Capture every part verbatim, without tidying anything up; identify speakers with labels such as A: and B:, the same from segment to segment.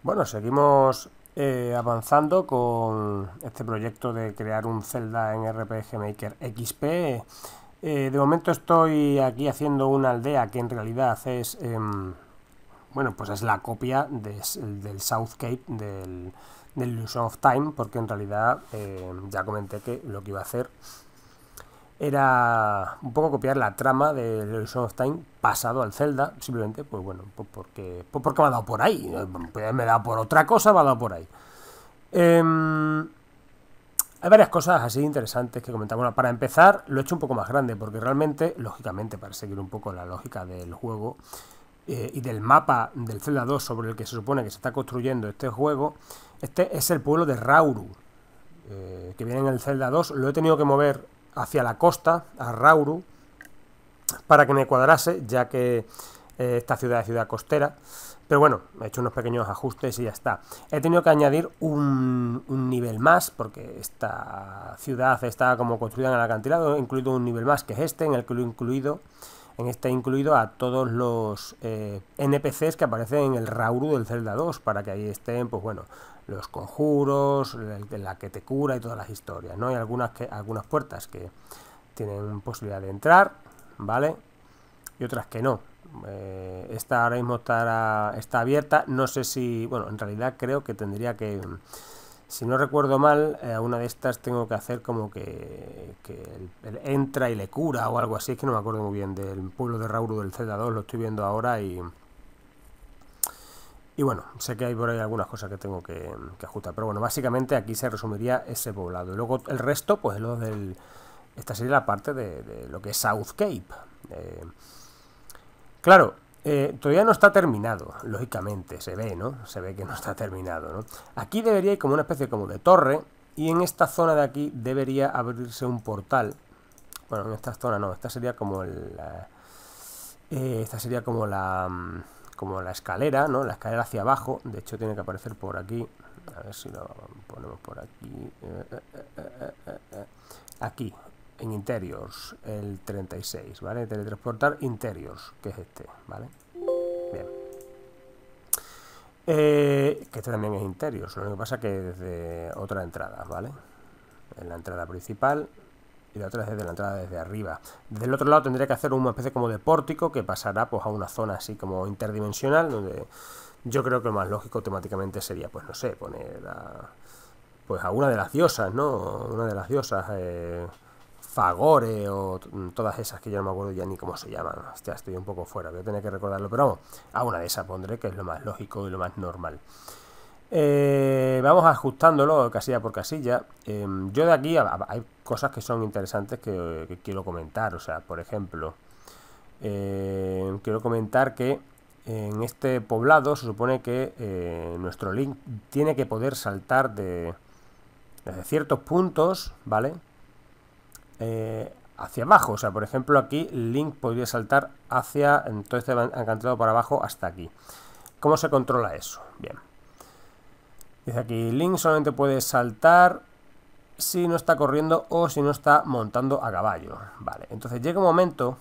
A: Bueno, seguimos eh, avanzando con este proyecto de crear un Zelda en R P G Maker X P. Eh, de momento estoy aquí haciendo una aldea que en realidad es, em, bueno, pues es la copia de- del Southcape del, del Illusion of Time, porque en realidad eh, ya comenté que lo que iba a hacer era un poco copiar la trama de Illusion of Time pasado al Zelda, simplemente, pues bueno, pues porque, pues porque me ha dado por ahí. Pues me ha dado por otra cosa, me ha dado por ahí. Eh, hay varias cosas así interesantes que comentar. Bueno, para empezar, lo he hecho un poco más grande, porque realmente, lógicamente, para seguir un poco la lógica del juego eh, y del mapa del Zelda dos sobre el que se supone que se está construyendo este juego, este es el pueblo de Rauru, eh, que viene en el Zelda dos. Lo he tenido que mover hacia la costa, a Rauru, para que me cuadrase, ya que eh, esta ciudad es ciudad costera. Pero bueno, he hecho unos pequeños ajustes y ya está. He tenido que añadir un, un nivel más, porque esta ciudad está como construida en el acantilado. He incluido un nivel más, que es este, en el que lo he incluido. En este he incluido a todos los eh, N P Cs que aparecen en el Rauru del Zelda dos, para que ahí estén, pues bueno, los conjuros, la que te cura y todas las historias, ¿no? Hay algunas, que, algunas puertas que tienen posibilidad de entrar, ¿vale? Y otras que no. Eh, esta ahora mismo está, está abierta. No sé si, bueno, en realidad creo que tendría que, si no recuerdo mal, a eh, una de estas tengo que hacer como que, que el, el entra y le cura o algo así. Es que no me acuerdo muy bien del pueblo de Rauru del Zelda dos, lo estoy viendo ahora y... Y bueno, sé que hay por ahí algunas cosas que tengo que, que ajustar. Pero bueno, básicamente aquí se resumiría ese poblado. Y luego el resto, pues lo del... Esta sería la parte de, de lo que es Southcape. Eh, claro, eh, todavía no está terminado, lógicamente, se ve, ¿no? Se ve que no está terminado, ¿no? Aquí debería ir como una especie como de torre, y en esta zona de aquí debería abrirse un portal. Bueno, en esta zona no, esta sería como el... la- eh, esta sería como la... mm, como la escalera, ¿no? La escalera hacia abajo. De hecho tiene que aparecer por aquí. A ver si lo ponemos por aquí. Eh, eh, eh, eh, eh. Aquí, en Interiors, el treinta y seis, ¿vale? Teletransportar Interiors, que es este, ¿vale? Bien. Eh, que este también es Interiors, lo único que pasa que desde otra entrada, ¿vale? En la entrada principal y la otra es desde la entrada desde arriba. Desde el otro lado tendría que hacer una especie como de pórtico que pasará pues a una zona así como interdimensional, donde yo creo que lo más lógico temáticamente sería, pues no sé, poner a, pues a una de las diosas, ¿no? Una de las diosas, eh, Fagore o todas esas que yo no me acuerdo ya ni cómo se llaman. Hostia, estoy un poco fuera, voy a tener que recordarlo, pero vamos, a una de esas pondré, que es lo más lógico y lo más normal. Eh, vamos ajustándolo casilla por casilla. Eh, yo de aquí hay cosas que son interesantes que, que quiero comentar. O sea, por ejemplo, eh, quiero comentar que en este poblado se supone que eh, nuestro Link tiene que poder saltar de, desde ciertos puntos, ¿vale? Eh, hacia abajo. O sea, por ejemplo, aquí Link podría saltar hacia todo este acantilado para abajo hasta aquí. ¿Cómo se controla eso? Bien. Dice aquí, Link solamente puede saltar si no está corriendo o si no está montando a caballo. Vale, entonces llega un momento...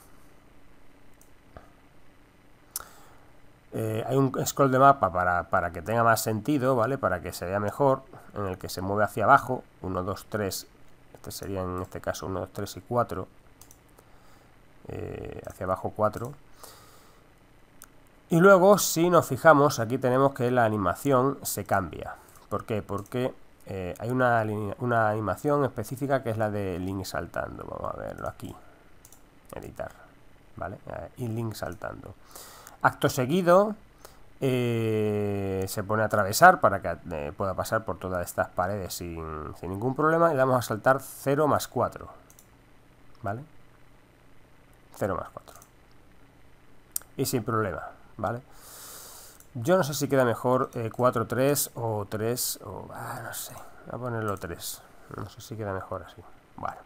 A: Eh, hay un scroll de mapa para, para que tenga más sentido, ¿vale? Para que se vea mejor, en el que se mueve hacia abajo. uno, dos, tres. Este sería en este caso uno, dos, tres y cuatro. Eh, hacia abajo cuatro. Y luego, si nos fijamos, aquí tenemos que la animación se cambia. ¿Por qué? Porque eh, hay una, una animación específica que es la de Link saltando. Vamos a verlo aquí. Editar. ¿Vale? Y Link saltando. Acto seguido, eh, se pone a atravesar para que eh, pueda pasar por todas estas paredes sin, sin ningún problema. Y le vamos a saltar cero más cuatro. ¿Vale? cero más cuatro. Y sin problema. ¿Vale? Yo no sé si queda mejor eh, cuatro tres o tres o... Ah, no sé. Voy a ponerlo tres. No sé si queda mejor así. Bueno.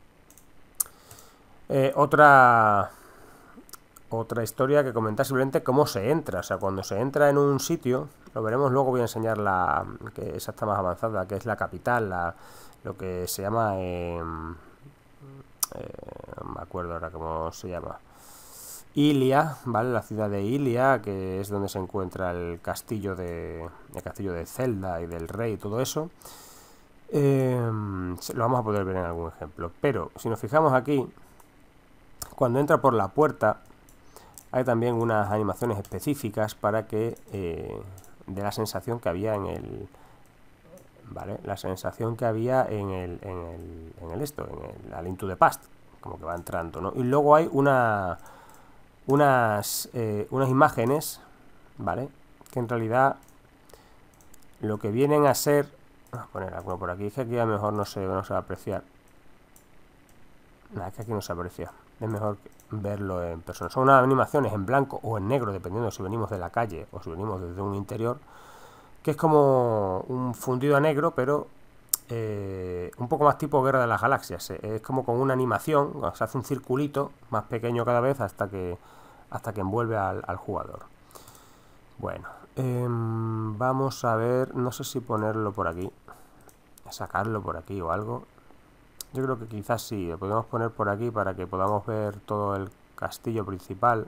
A: Eh, otra... Otra historia que comentar simplemente cómo se entra. O sea, cuando se entra en un sitio, lo veremos luego, voy a enseñar la... que esa está más avanzada, que es la capital, la, lo que se llama... Eh, eh, no me acuerdo ahora cómo se llama. Ilia, ¿vale? La ciudad de Ilia, que es donde se encuentra el castillo de el castillo de Zelda y del rey y todo eso. Eh, lo vamos a poder ver en algún ejemplo. Pero si nos fijamos aquí, cuando entra por la puerta, hay también unas animaciones específicas para que eh, dé la sensación que había en el, ¿vale? La sensación que había en el, en el, en el esto, en el A Link to the Past, como que va entrando, ¿no? Y luego hay una, unas, eh, unas imágenes, ¿vale? Que en realidad lo que vienen a ser, vamos a poner alguno por aquí, es que aquí a lo mejor no se, no se va a apreciar. Nada, es que aquí no se aprecia. Es mejor verlo en persona. Son unas animaciones en blanco o en negro, dependiendo si venimos de la calle o si venimos desde un interior, que es como un fundido a negro, pero eh, un poco más tipo Guerra de las Galaxias. Es como con una animación, se hace un circulito más pequeño cada vez hasta que, hasta que envuelve al, al jugador. Bueno, eh, vamos a ver, no sé si ponerlo por aquí, sacarlo por aquí o algo. Yo creo que quizás sí, lo podemos poner por aquí para que podamos ver todo el castillo principal.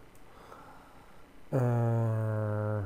A: Eh...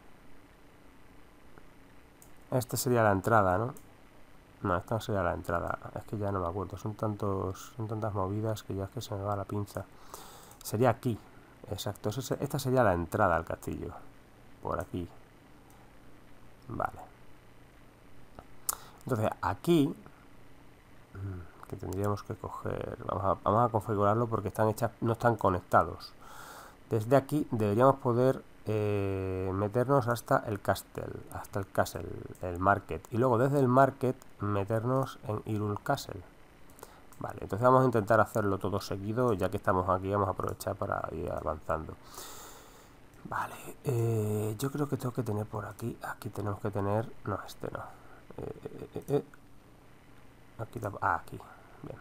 A: Esta sería la entrada, ¿no? No, esta no sería la entrada. Es que ya no me acuerdo. Son tantos, son tantas movidas que ya es que se me va la pinza. Sería aquí. Exacto. Esta sería la entrada al castillo. Por aquí. Vale. Entonces, aquí... que tendríamos que coger... Vamos a, vamos a configurarlo porque están hechas, no están conectados. Desde aquí deberíamos poder eh, meternos hasta el castle, hasta el castle, el market. Y luego desde el market meternos en Hyrule Castle. Vale, entonces vamos a intentar hacerlo todo seguido. Ya que estamos aquí, vamos a aprovechar para ir avanzando. Vale, eh, yo creo que tengo que tener por aquí. Aquí tenemos que tener... No, este no. Eh, eh, eh, aquí, ah, aquí. Bien.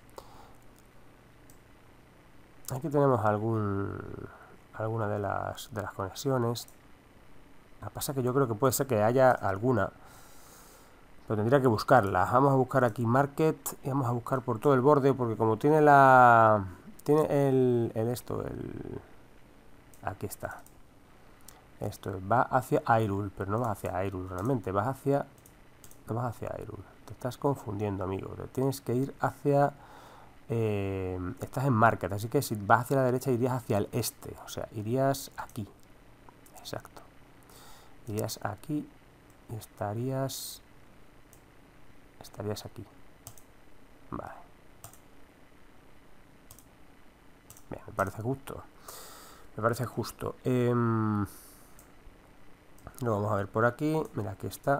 A: Aquí tenemos algún... alguna de las, de las conexiones. Lo que pasa es que yo creo que puede ser que haya alguna, pero tendría que buscarla. Vamos a buscar aquí Market y vamos a buscar por todo el borde, porque como tiene la... tiene el, el esto, el... aquí está. Esto va hacia Hyrule, pero no vas hacia Hyrule realmente, vas hacia... no vas hacia Hyrule. Te estás confundiendo, amigo. Te tienes que ir hacia... Eh, estás en Market, así que si vas hacia la derecha irías hacia el este, o sea, irías aquí. Exacto. Irías aquí y estarías... estarías aquí. Vale. Bien, me parece justo. Me parece justo. Eh, lo vamos a ver por aquí. Mira, aquí está.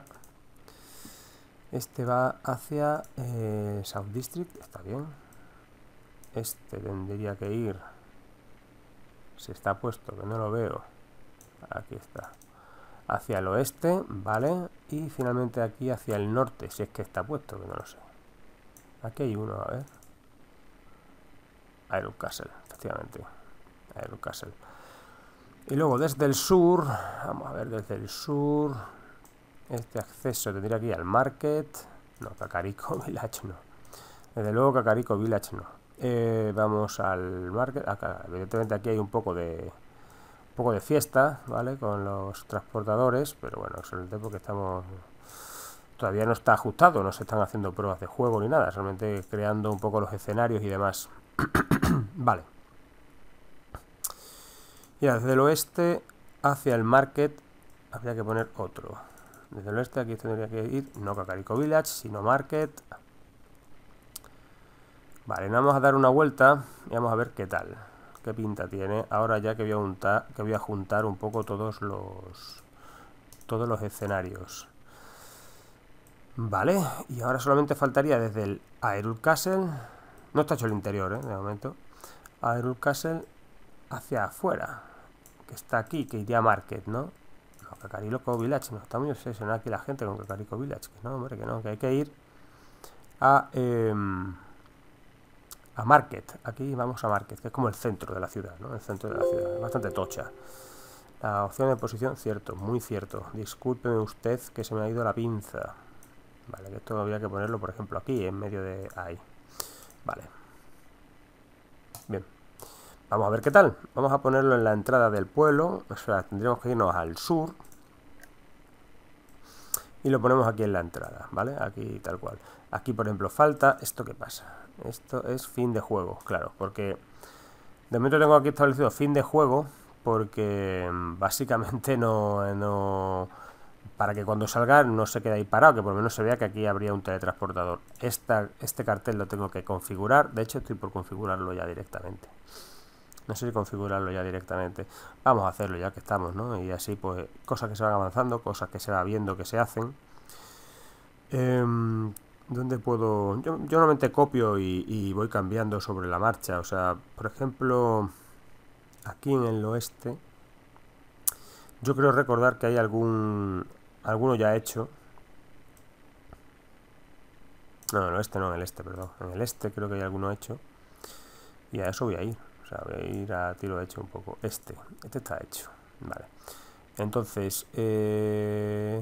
A: Este va hacia eh, South District. Está bien. Este tendría que ir... si está puesto, que no lo veo. Aquí está. Hacia el oeste, vale. Y finalmente aquí hacia el norte, si es que está puesto, que no lo sé. Aquí hay uno, a ver. Hyrule Castle, efectivamente. Hyrule Castle. Y luego desde el sur, vamos a ver desde el sur. Este acceso tendría que ir al market. No, Kakariko Village no. Desde luego Kakariko Village no. Eh, vamos al market. Acá, evidentemente aquí hay un poco de... un poco de fiesta, ¿vale? Con los transportadores, pero bueno, solamente porque estamos... todavía no está ajustado, no se están haciendo pruebas de juego ni nada, solamente creando un poco los escenarios y demás. Vale. Y desde el oeste hacia el market habría que poner otro. Desde el oeste aquí tendría que ir, no Kakariko Village, sino market. Vale, vamos a dar una vuelta y vamos a ver qué tal. Qué pinta tiene. Ahora ya que voy a juntar, que voy a juntar un poco todos los todos los escenarios. Vale, y ahora solamente faltaría desde el Hyrule Castle. No está hecho el interior, ¿eh? De momento. Hyrule Castle hacia afuera. Que está aquí, que iría a Market, ¿no? No, Kakariko Village, no. Está muy obsesionada aquí la gente con Kakariko Village. Que no, hombre, que no, que hay que ir a... Eh, a Market, aquí vamos a Market, que es como el centro de la ciudad, ¿no? El centro de la ciudad, es bastante tocha. La opción de posición, cierto, muy cierto. Discúlpeme usted que se me ha ido la pinza. Vale, que esto había que ponerlo, por ejemplo, aquí, en medio de... ahí. Vale. Bien. Vamos a ver qué tal. Vamos a ponerlo en la entrada del pueblo. O sea, tendríamos que irnos al sur. Y lo ponemos aquí en la entrada, ¿vale? Aquí tal cual. Aquí, por ejemplo, falta... ¿Esto qué pasa? Esto es fin de juego, claro. Porque de momento tengo aquí establecido fin de juego. Porque básicamente no... no para que cuando salga no se quede ahí parado, que por lo menos se vea que aquí habría un teletransportador. Esta, este cartel lo tengo que configurar. De hecho, estoy por configurarlo ya directamente. No sé si configurarlo ya directamente. Vamos a hacerlo ya que estamos, ¿no? Y así, pues, cosas que se van avanzando, cosas que se va viendo que se hacen. Eh, ¿Dónde puedo...? Yo, yo normalmente copio y, y voy cambiando sobre la marcha. O sea, por ejemplo, aquí en el oeste, yo creo recordar que hay algún... alguno ya hecho. No, en el oeste no, en el este, perdón. En el este creo que hay alguno hecho. Y a eso voy a ir. O sea, voy a ir a tiro hecho un poco. Este, este está hecho. Vale. Entonces, eh...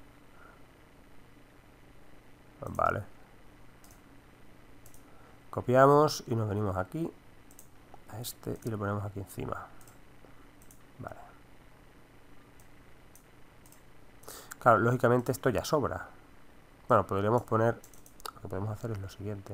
A: vale. Copiamos y nos venimos aquí. A este y lo ponemos aquí encima. Vale. Claro, lógicamente esto ya sobra. Bueno, podríamos poner... Lo que podemos hacer es lo siguiente.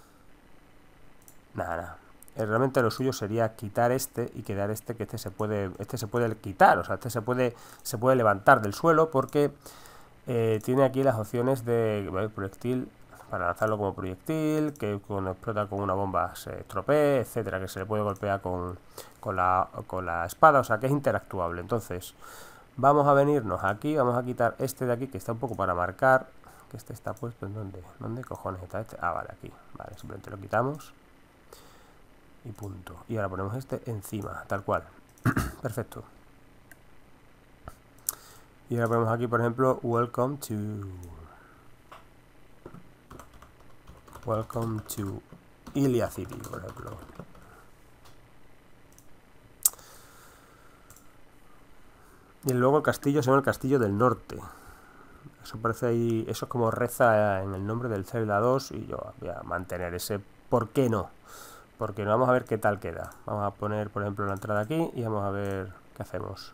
A: Nada, nada. Realmente lo suyo sería quitar este y quedar este, que este se puede este se puede quitar, o sea, este se puede se puede levantar del suelo porque eh, tiene aquí las opciones de ¿vale? Proyectil, para lanzarlo como proyectil, que cuando explota con una bomba se estropee, etcétera, que se le puede golpear con, con, la, con la espada, o sea, que es interactuable. Entonces, vamos a venirnos aquí, vamos a quitar este de aquí, que está un poco para marcar, que este está puesto en donde, ¿dónde cojones está este? Ah, vale, aquí, vale, simplemente lo quitamos. Y punto. Y ahora ponemos este encima, tal cual. Perfecto. Y ahora ponemos aquí, por ejemplo, welcome to... Welcome to Ilia City, por ejemplo. Y luego el castillo se llama el Castillo del Norte. Eso parece ahí... Eso es como reza en el nombre del Zelda dos. Y yo voy a mantener ese ¿por qué no? Porque vamos a ver qué tal queda. Vamos a poner, por ejemplo, la entrada aquí y vamos a ver qué hacemos.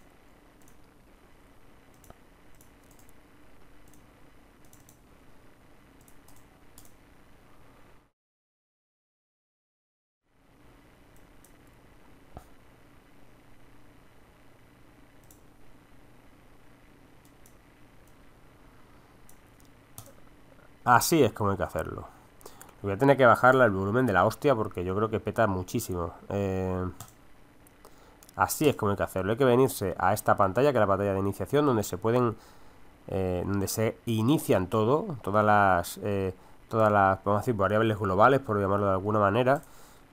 A: Así es como hay que hacerlo. Voy a tener que bajarle el volumen de la hostia porque yo creo que peta muchísimo. Eh, así es como hay que hacerlo. Hay que venirse a esta pantalla, que es la pantalla de iniciación, donde se pueden... Eh, donde se inician todo, todas las... Eh, todas las, vamos a decir, variables globales, por llamarlo de alguna manera.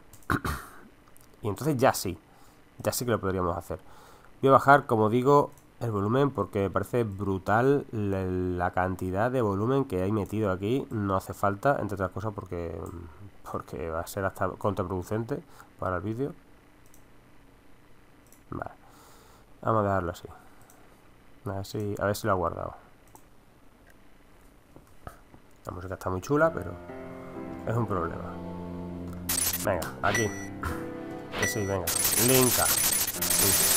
A: Y entonces ya sí. Ya sí que lo podríamos hacer. Voy a bajar, como digo, el volumen porque me parece brutal la, la cantidad de volumen que hay metido aquí. No hace falta, entre otras cosas, porque porque va a ser hasta contraproducente para el vídeo. Vale, vamos a dejarlo así. A ver si, a ver si lo ha guardado. La música está muy chula, pero es un problema. Venga, aquí. Que sí, venga. Linka. Sí.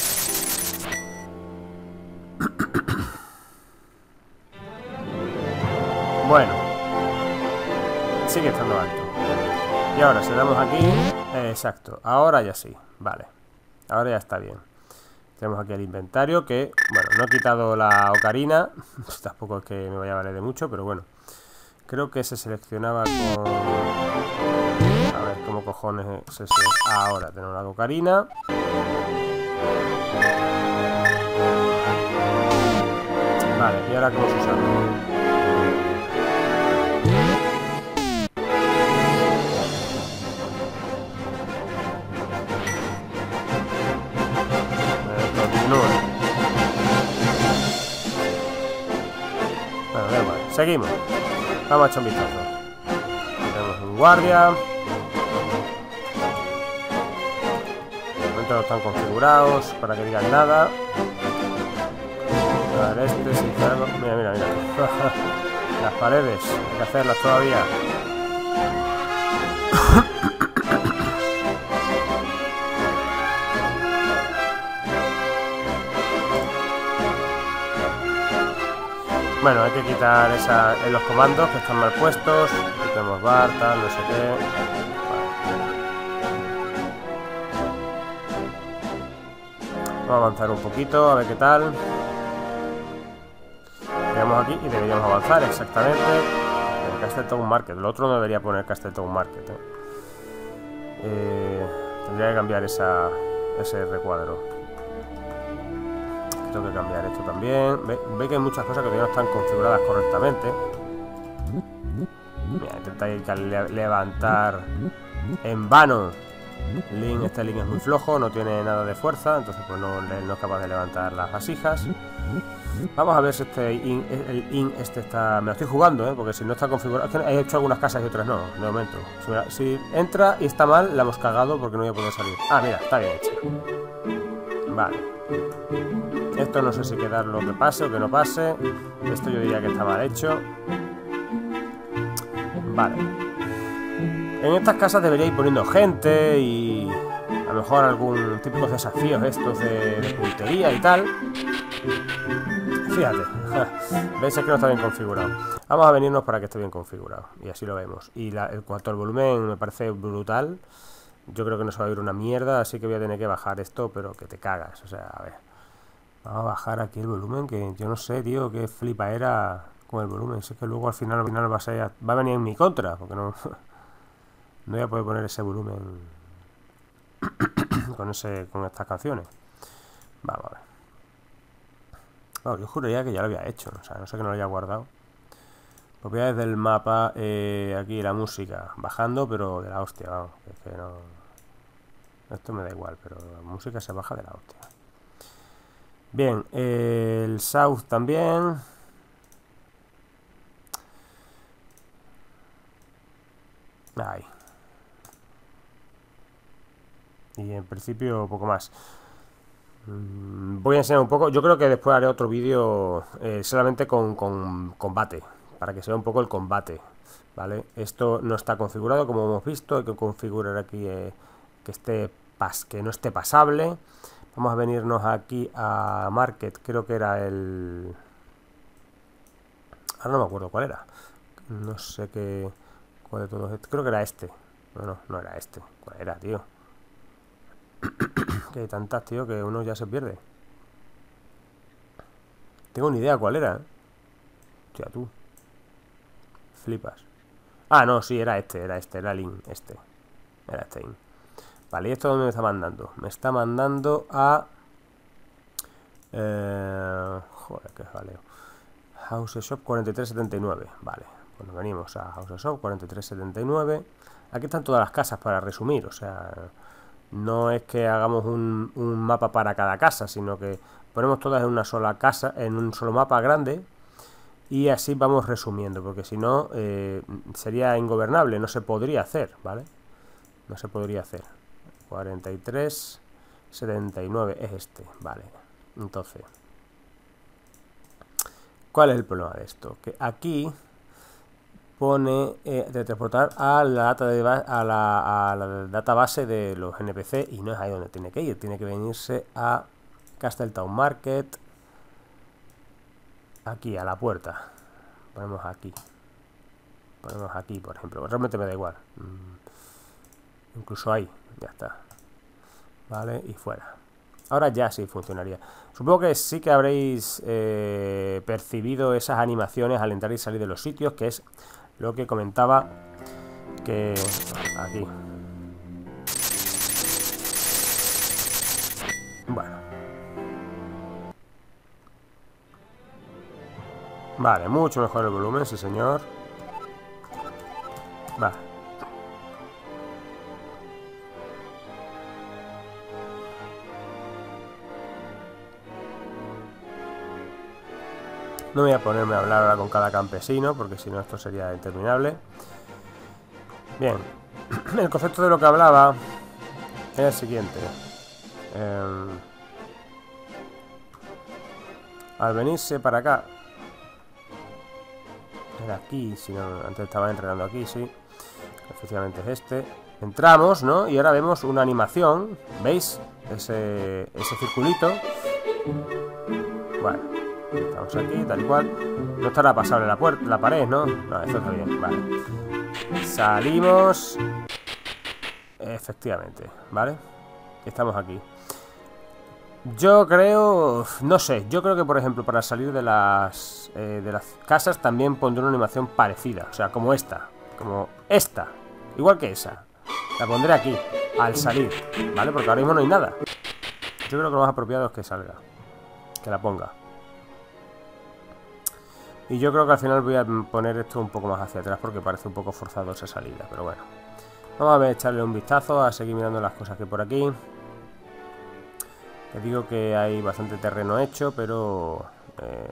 A: Bueno, sigue estando alto. Y ahora, si le damos aquí, eh, exacto, ahora ya sí, vale. Ahora ya está bien. Tenemos aquí el inventario que, bueno, no he quitado la ocarina. Tampoco es que me vaya a valer de mucho, pero bueno. Creo que se seleccionaba con... A ver, ¿cómo cojones se selecciona? Ahora tenemos la ocarina. Vale, y ahora cómo se usa. Bueno, da igual. Seguimos. Vamos a echar un vistazo. Tenemos un guardia. De momento no están configurados para que digan nada. A ver, este, si algo. Mira, mira, mira. Las paredes. Hay que hacerlas todavía. Bueno, hay que quitar esa, en los comandos que están mal puestos. Quitemos bar, tal, no sé qué. Vale. Vamos a avanzar un poquito, a ver qué tal. Llegamos aquí y deberíamos avanzar, exactamente. En Castletown Market. El otro no debería poner Castletown Market. ¿eh? Eh, tendría que cambiar esa, ese recuadro. Tengo que cambiar esto también. Ve, ve que hay muchas cosas que todavía no están configuradas correctamente. Mira, intentáis le levantar en vano. Link, este Link es muy flojo, no tiene nada de fuerza, entonces pues no, no es capaz de levantar las vasijas. Vamos a ver si este in, el in este está... Me lo estoy jugando, ¿eh? Porque si no está configurado... Es que he hecho algunas casas y otras no, de momento. Si, me, si entra y está mal, la hemos cagado porque no voy a poder salir. Ah, mira, está bien hecha. Vale. Esto no sé si quedar lo que pase o que no pase. Esto yo diría que está mal hecho. Vale. En estas casas debería ir poniendo gente y a lo mejor algún típico desafíos estos de, de puntería y tal. Fíjate. Veis que no está bien configurado. Vamos a venirnos para que esté bien configurado. Y así lo vemos. Y la, en cuanto al volumen me parece brutal. Yo creo que no se va a oír una mierda, así que voy a tener que bajar esto, pero que te cagas. O sea, a ver. Vamos a bajar aquí el volumen, que yo no sé, tío, qué flipa era con el volumen. Si es que luego al final, al final va a, ser, va a venir en mi contra, porque no, no voy a poder poner ese volumen con ese con estas canciones. Vamos a ver. Bueno, yo juraría que ya lo había hecho, o sea, no sé que no lo haya guardado. Propiedades del mapa, eh, aquí la música, bajando, pero de la hostia, vamos, es que no... Esto me da igual, pero la música se baja de la hostia. Bien, eh, el South también. Ahí. Y en principio poco más. Voy a enseñar un poco. Yo creo que después haré otro vídeo eh, solamente con, con combate, para que se vea un poco el combate, ¿vale? Esto no está configurado como hemos visto. Hay que configurar aquí eh, que esté pas que no esté pasable. Vamos a venirnos aquí a Market, creo que era el... Ahora no me acuerdo cuál era. No sé qué... ¿Cuál de todos estos? Creo que era este. No, no, no era este. ¿Cuál era, tío? Que hay tantas, tío, que uno ya se pierde. Tengo ni idea cuál era, ¿eh? Hostia, tú. Flipas. Ah, no, sí, era este, era este, era Link, este. Era este Link. Vale, ¿y esto dónde me está mandando? Me está mandando a... Eh, joder, qué jaleo. House Shop cuarenta y tres setenta y nueve. Vale, pues nos venimos a House Shop cuarenta y tres setenta y nueve. Aquí están todas las casas para resumir. O sea, no es que hagamos un, un mapa para cada casa, sino que ponemos todas en una sola casa, en un solo mapa grande. Y así vamos resumiendo, porque si no eh, sería ingobernable, no se podría hacer, ¿vale? No se podría hacer. cuarenta y tres setenta y nueve es este, vale. Entonces, ¿cuál es el problema de esto? Que aquí pone eh, de transportar a la data de a la, a la database de los N P C, y no es ahí donde tiene que ir, tiene que venirse a Castletown Market, aquí a la puerta. Ponemos aquí, ponemos aquí, por ejemplo. Realmente me da igual, mm, incluso ahí, ya está. Vale, y fuera. Ahora ya sí funcionaría. Supongo que sí que habréis eh, percibido esas animaciones al entrar y salir de los sitios, que es lo que comentaba, que aquí. Bueno. Vale, mucho mejor el volumen, sí señor. Vale. No voy a ponerme a hablar ahora con cada campesino, porque si no esto sería interminable. Bien, el concepto de lo que hablaba es el siguiente. Eh, al venirse para acá, era aquí, si no, antes estaba entrenando aquí, sí. Efectivamente es este. Entramos, ¿no? Y ahora vemos una animación, ¿veis? Ese, ese circulito. Bueno. Estamos aquí, tal y cual. No estará pasable la puerta, la pared, ¿no? No, esto está bien, vale. Salimos. Efectivamente, ¿vale? Estamos aquí. Yo creo, no sé, yo creo que por ejemplo para salir de las eh, de las casas también pondré una animación parecida, o sea, como esta, como esta, igual que esa. La pondré aquí, al salir, ¿vale? Porque ahora mismo no hay nada. Yo creo que lo más apropiado es que salga, que la ponga. Y yo creo que al final voy a poner esto un poco más hacia atrás porque parece un poco forzado esa salida, pero bueno. Vamos a ver, echarle un vistazo, a seguir mirando las cosas que hay por aquí. Les digo que hay bastante terreno hecho, pero eh,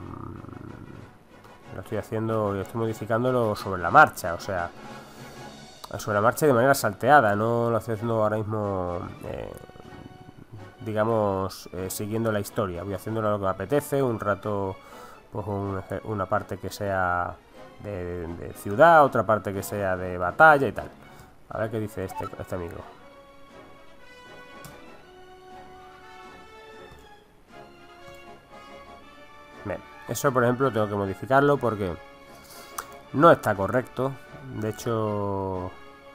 A: lo estoy haciendo, lo estoy modificándolo sobre la marcha, o sea, sobre la marcha de manera salteada, no lo estoy haciendo ahora mismo, eh, digamos, eh, siguiendo la historia. Voy haciéndolo lo que me apetece, un rato, pues un, una parte que sea de, de ciudad, otra parte que sea de batalla y tal. A ver qué dice este, este amigo. Bien, eso por ejemplo tengo que modificarlo porque no está correcto. De hecho,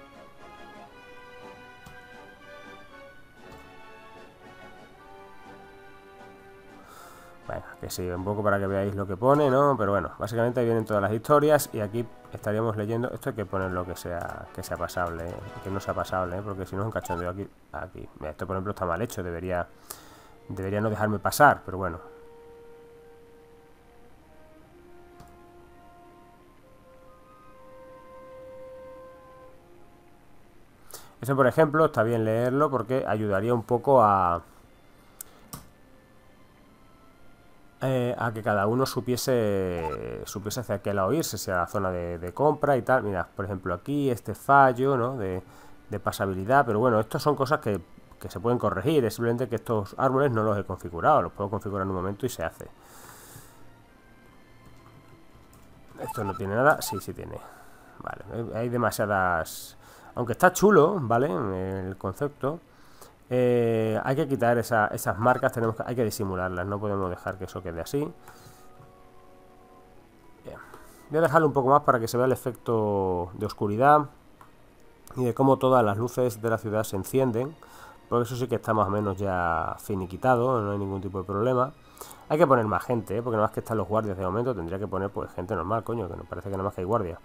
A: bueno, que sí, un poco para que veáis lo que pone, ¿no? Pero bueno, básicamente ahí vienen todas las historias y aquí estaríamos leyendo. Esto hay que poner lo que sea que sea pasable, ¿eh? Que no sea pasable, ¿eh? Porque si no es un cachondeo aquí. Aquí. Mira, esto por ejemplo está mal hecho, debería debería no dejarme pasar, pero bueno. Eso por ejemplo está bien leerlo porque ayudaría un poco a Eh, a que cada uno supiese supiese hacia qué lado irse, sea la zona de, de compra y tal. Mira, por ejemplo aquí este fallo, ¿no? de, de pasabilidad, pero bueno, estos son cosas que, que se pueden corregir. Es simplemente que estos árboles no los he configurado, los puedo configurar en un momento y se hace. Esto no tiene nada, sí, sí tiene. Vale, hay demasiadas, aunque está chulo, ¿vale? El concepto. Eh, hay que quitar esa, esas marcas, tenemos que, hay que disimularlas, no podemos dejar que eso quede así. Bien. Voy a dejarlo un poco más para que se vea el efecto de oscuridad y de cómo todas las luces de la ciudad se encienden, porque eso sí que está más o menos ya finiquitado, no hay ningún tipo de problema. Hay que poner más gente, ¿eh? Porque nada más que están los guardias de momento, tendría que poner pues gente normal, coño, que no parece que nada más que hay guardia.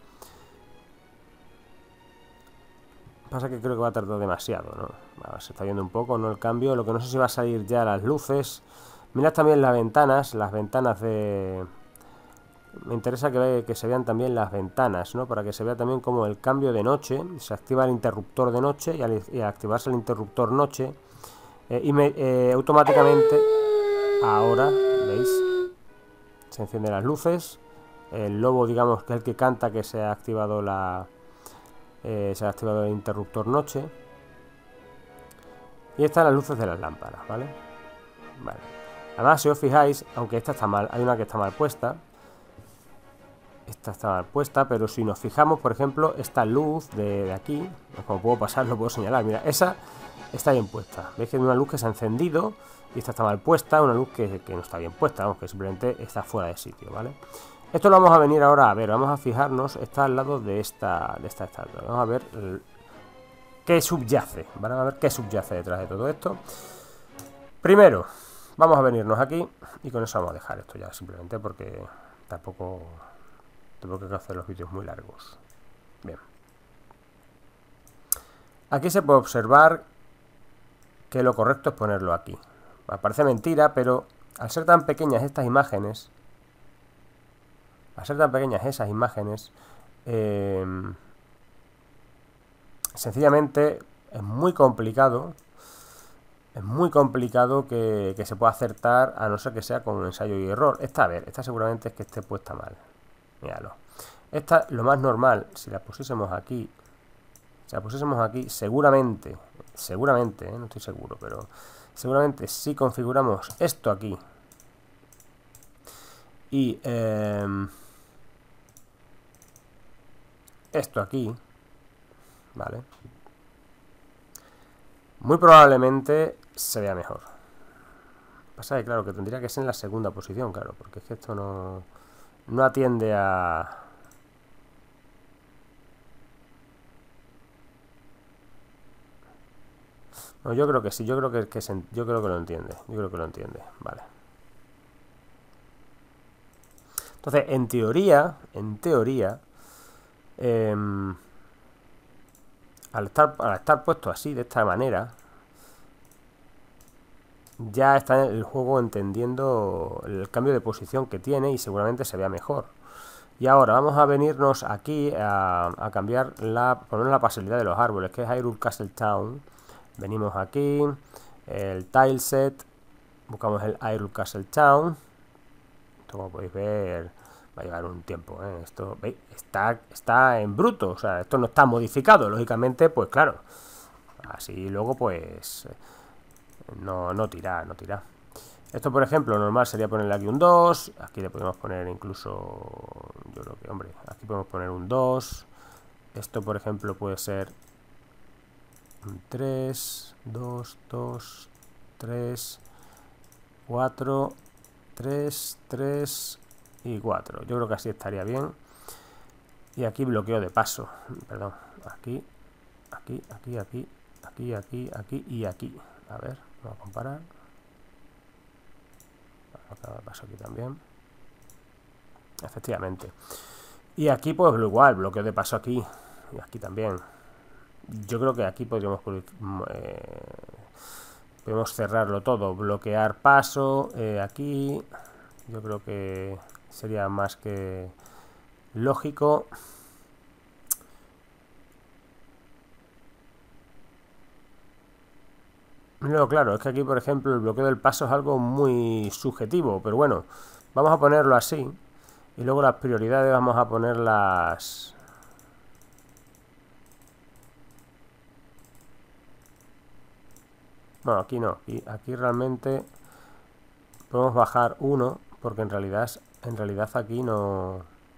A: Pasa que creo que va a tardar demasiado, ¿no? Bueno, se está viendo un poco, ¿no? El cambio. Lo que no sé si va a salir ya las luces. Mirad también las ventanas, las ventanas de... Me interesa que, ve, que se vean también las ventanas, ¿no? Para que se vea también como el cambio de noche. Se activa el interruptor de noche y al, y al activarse el interruptor noche, eh, y me, eh, automáticamente, ahora, ¿veis? Se encienden las luces. El lobo, digamos, que es el que canta que se ha activado la... Eh, se ha activado el interruptor noche. Y están las luces de las lámparas, ¿vale? Vale. Además, si os fijáis, aunque esta está mal, hay una que está mal puesta. Esta está mal puesta, pero si nos fijamos, por ejemplo, esta luz de, de aquí, como puedo pasar, lo puedo señalar. Mira, esa está bien puesta. Veis que hay una luz que se ha encendido y esta está mal puesta, una luz que, que no está bien puesta, vamos, que simplemente está fuera de sitio, ¿vale? Esto lo vamos a venir ahora a ver, vamos a fijarnos, está al lado de esta, de esta estatua. Vamos a ver el, qué subyace, ¿vale? A ver qué subyace detrás de todo esto. Primero, vamos a venirnos aquí y con eso vamos a dejar esto ya, simplemente porque tampoco tengo que hacer los vídeos muy largos. Bien. Aquí se puede observar que lo correcto es ponerlo aquí. Parece mentira, pero al ser tan pequeñas estas imágenes, al ser tan pequeñas esas imágenes, eh, sencillamente es muy complicado, es muy complicado que, que se pueda acertar, a no ser que sea con un ensayo y error. Esta, a ver, esta seguramente es que esté puesta mal. Míralo. Esta, lo más normal, si la pusiésemos aquí, si la pusiésemos aquí, seguramente, seguramente, ¿eh? No estoy seguro, pero seguramente si configuramos esto aquí y eh, esto aquí, ¿vale? Muy probablemente se vea mejor. Pasa que, claro, que tendría que ser en la segunda posición, claro, porque es que esto no, no atiende a... No, yo creo que sí, yo creo que, que se, yo creo que lo entiende, yo creo que lo entiende, vale. Entonces, en teoría, en teoría, eh, al estar, al estar puesto así, de esta manera, ya está el juego entendiendo el cambio de posición que tiene y seguramente se vea mejor. Y ahora vamos a venirnos aquí a, a cambiar la, poner la pasabilidad de los árboles, que es Hyrule Castle Town. Venimos aquí, el tileset, buscamos el Hyrule Castle Town. Esto, como podéis ver, va a llevar un tiempo, ¿eh? Esto, ¿veis? Está, está en bruto, o sea, esto no está modificado, lógicamente, pues claro. Así luego, pues, no, no tira, no tira. Esto, por ejemplo, normal sería ponerle aquí un dos. Aquí le podemos poner incluso, yo creo que, hombre, aquí podemos poner un dos. Esto, por ejemplo, puede ser un tres, dos, dos, tres, cuatro, tres, tres y cuatro. Yo creo que así estaría bien. Y aquí bloqueo de paso. Perdón, aquí, aquí, aquí, aquí, aquí, aquí, aquí y aquí. A ver, vamos a comparar. Bloqueo de paso aquí también. Efectivamente. Y aquí pues igual, bloqueo de paso aquí. Y aquí también. Yo creo que aquí podríamos eh, podemos cerrarlo todo, bloquear paso, eh, aquí yo creo que sería más que lógico. No, claro, es que aquí por ejemplo el bloqueo del paso es algo muy subjetivo, pero bueno, vamos a ponerlo así y luego las prioridades vamos a ponerlas... Bueno, aquí no, aquí, aquí realmente podemos bajar uno, porque en realidad, en realidad aquí no,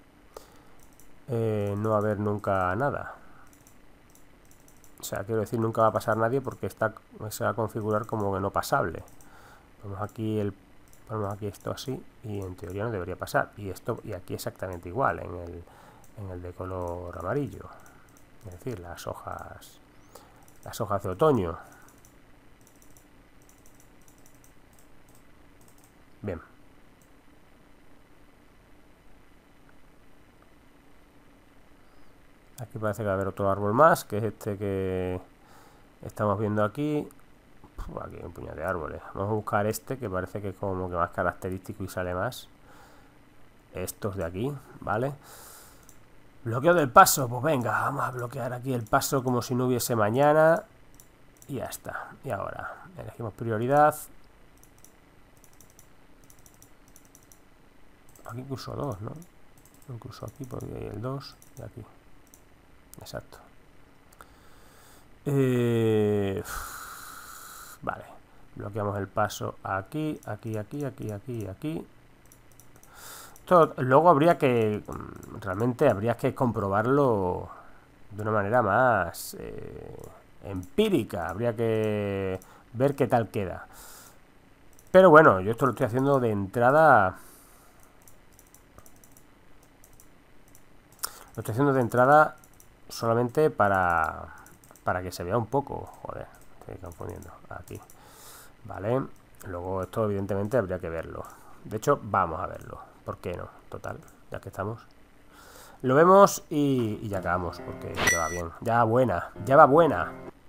A: eh, no va a haber nunca nada. O sea, quiero decir, nunca va a pasar nadie porque está, se va a configurar como que no pasable. Ponemos aquí, el, ponemos aquí esto así y en teoría no debería pasar. Y esto y aquí exactamente igual en el, en el de color amarillo. Es decir, las hojas, las hojas de otoño. Bien. Aquí parece que va a haber otro árbol más, que es este que estamos viendo aquí. Uf, aquí hay un puñado de árboles. Vamos a buscar este, que parece que es como que más característico y sale más. Estos de aquí, ¿vale? Bloqueo del paso, pues venga, vamos a bloquear aquí el paso como si no hubiese mañana. Y ya está. Y ahora, elegimos prioridad. Aquí incluso dos, ¿no? Incluso aquí podría ir el dos y aquí. Exacto. Eh, vale. Bloqueamos el paso aquí, aquí, aquí, aquí, aquí, aquí. Esto luego habría que... Realmente habría que comprobarlo de una manera más eh, empírica. Habría que ver qué tal queda. Pero bueno, yo esto lo estoy haciendo de entrada... Lo estoy haciendo de entrada solamente para, para que se vea un poco. Joder, estoy confundiendo. Aquí. Vale. Luego esto evidentemente habría que verlo. De hecho, vamos a verlo. ¿Por qué no? Total, ya que estamos. Lo vemos y, y ya acabamos, porque ya va bien. Ya va buena, ya va buena.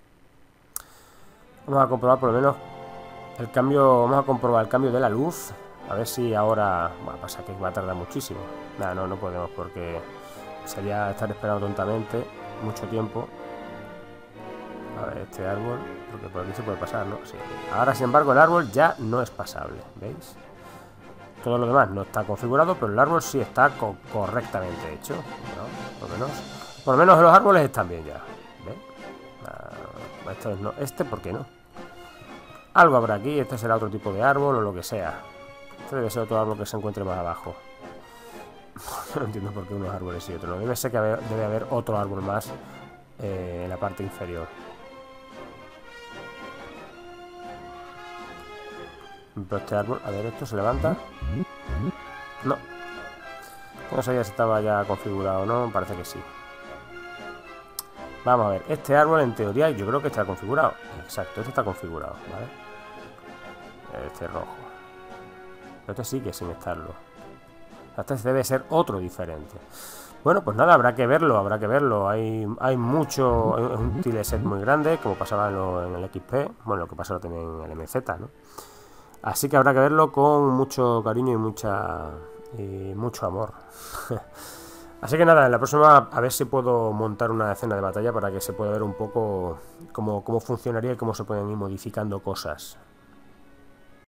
A: Vamos a comprobar por lo menos el cambio. Vamos a comprobar el cambio de la luz. A ver si ahora... Bueno, pasa que va a tardar muchísimo. Nada, no, no podemos porque... Sería estar esperando tontamente mucho tiempo. A ver, este árbol, porque por aquí se puede pasar, ¿no? Sí. Ahora, sin embargo, el árbol ya no es pasable, ¿veis? Todo lo demás no está configurado, pero el árbol sí está co correctamente hecho, ¿no? Por lo menos, por lo menos los árboles están bien ya, ¿veis? Ah, esto es no, este, ¿por qué no? Algo habrá aquí, este será otro tipo de árbol o lo que sea. Este debe ser otro árbol que se encuentre más abajo. No entiendo por qué unos árboles y otros no. Debe ser que debe haber otro árbol más eh, en la parte inferior. Pero este árbol, a ver, ¿esto se levanta? No. No sabía si estaba ya configurado o no, parece que sí. Vamos a ver, este árbol en teoría yo creo que está configurado. Exacto, este está configurado, ¿vale? Este rojo. Este sí que sin estarlo. Este debe ser otro diferente. Bueno, pues nada, habrá que verlo, habrá que verlo. Hay, hay mucho, es un tileset muy grande, como pasaba en, lo, en el X P, bueno, lo que pasaba también en el M Z, ¿no? Así que habrá que verlo con mucho cariño y mucha y mucho amor. Así que nada, en la próxima a ver si puedo montar una escena de batalla para que se pueda ver un poco cómo, cómo funcionaría y cómo se pueden ir modificando cosas.